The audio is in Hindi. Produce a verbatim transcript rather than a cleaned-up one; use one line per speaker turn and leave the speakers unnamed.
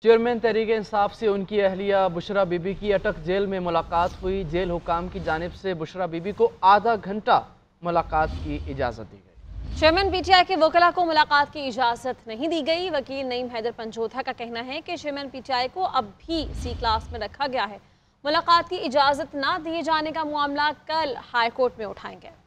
चेयरमैन तहरीक इंसाफ से उनकी अहलिया बुशरा बीबी की अटक जेल में मुलाकात हुई। जेल हुकाम की जानिब से बुशरा बीबी को आधा घंटा मुलाकात की इजाज़त दी गई।
चेयरमैन पीटीआई के वकला को मुलाकात की इजाज़त नहीं दी गई। वकील नईम हैदर पंजोथा का कहना है कि चेयरमैन पीटीआई को अब भी सी क्लास में रखा गया है। मुलाकात की इजाज़त ना दिए जाने का मामला कल हाईकोर्ट में उठाएंगे।